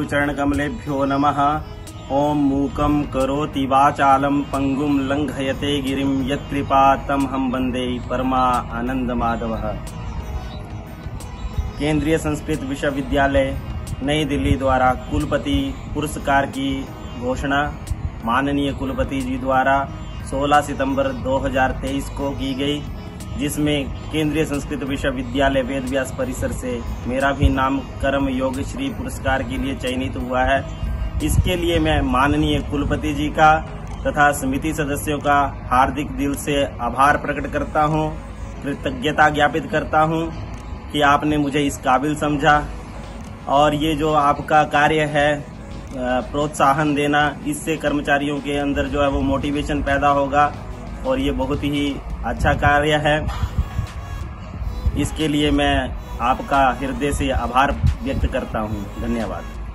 गुरुचरणकमलेभ्यो नमः। ओम मूकं करोति वाचालं पंगुं लंघयते गिरिं यत्कृपा तमहं वन्दे परमानंदमाधवः। केंद्रीय संस्कृत विश्वविद्यालय नई दिल्ली द्वारा कुलपति पुरस्कार की घोषणा माननीय कुलपति जी द्वारा 16 सितंबर 2023 को की गई, जिसमें केंद्रीय संस्कृत विश्वविद्यालय वेदव्यास परिसर से मेरा भी नाम कर्म योग श्री पुरस्कार के लिए चयनित हुआ है। इसके लिए मैं माननीय कुलपति जी का तथा समिति सदस्यों का हार्दिक दिल से आभार प्रकट करता हूं, कृतज्ञता ज्ञापित करता हूं कि आपने मुझे इस काबिल समझा। और ये जो आपका कार्य है प्रोत्साहन देना, इससे कर्मचारियों के अंदर जो है वो मोटिवेशन पैदा होगा और ये बहुत ही अच्छा कार्य है। इसके लिए मैं आपका हृदय से आभार व्यक्त करता हूँ। धन्यवाद।